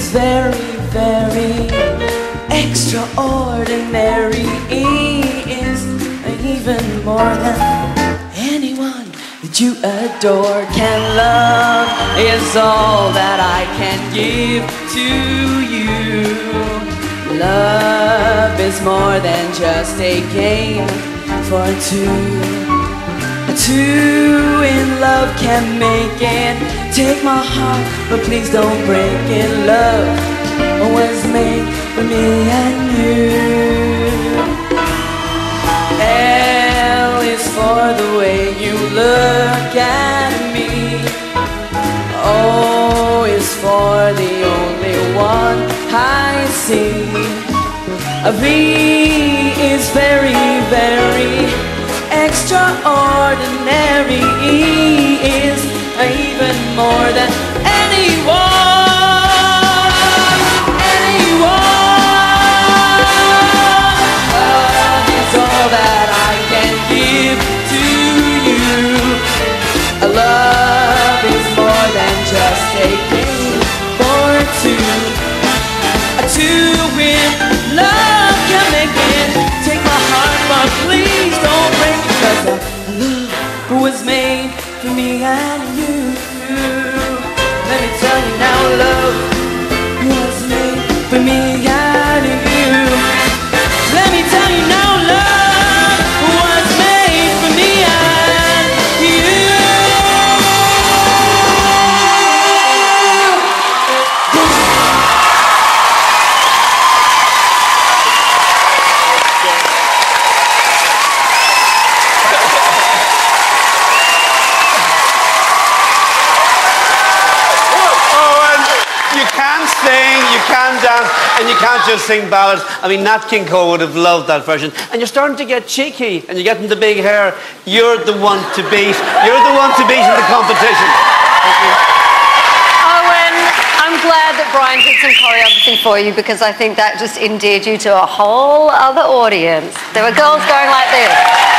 very, very extraordinary. He is even more than anyone that you adore can love. Is all that I can give to you. Love is more than just a game for two. Two in love can make it. Take my heart, but please don't break it. Love was made for me and you. L is for the way you look at me. O is for the only one I see. A V is very, very extraordinary. E is even more than anyone. Love is all that I can give to you. Love is more than just a game for two. A two in love can make it. Take my heart, but please don't break it. 'Cause love was made for me and you. Let me tell you now, love was made for me and you. Let me tell you now, love was made for me and you. And you can't just sing ballads. I mean, Nat King Cole would have loved that version. And you're starting to get cheeky, and you're getting the big hair. You're the one to beat. You're the one to beat in the competition. Thank you. Owen, I'm glad that Brian did some choreography for you, because I think that just endeared you to a whole other audience. There were girls going like this.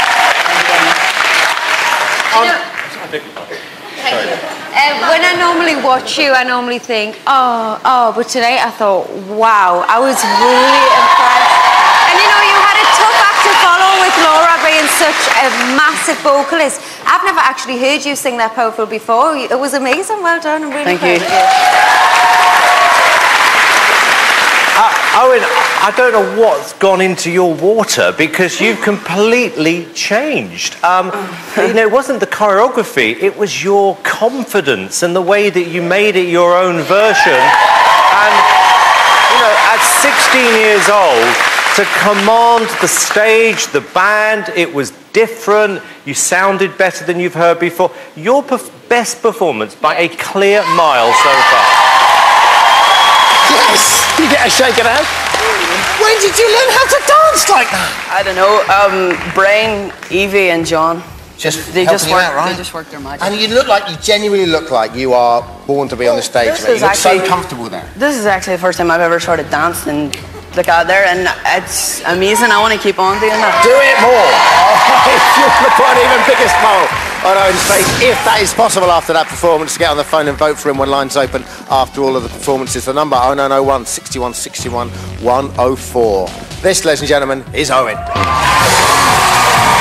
Thank you. When I normally watch you, I normally think, but today I thought, wow, I was really impressed. And you know, you had a tough act to follow with Laura being such a massive vocalist. I've never actually heard you sing that profile before. It was amazing. Well done. I'm really proud of you. Owen, I don't know what's gone into your water, because you've completely changed. You know, it wasn't the choreography, it was your confidence and the way that you made it your own version. And, you know, at 16 years old, to command the stage, the band, it was different. You sounded better than you've heard before. Your best performance by a clear mile so far. Yes! You get a shake of that. When did you learn how to dance like that? I don't know. Brain, Evie, and John. They just work their magic. And you genuinely look like you are born to be on the stage. You look so comfortable there. This is actually the first time I've ever started dancing out there, and it's amazing. I want to keep on doing that. Do it more. You look quite an even bigger smile on Owen's face. If that is possible after that performance, get on the phone and vote for him when lines open after all of the performances. The number 0901 61 61 104. This, ladies and gentlemen, is Owen.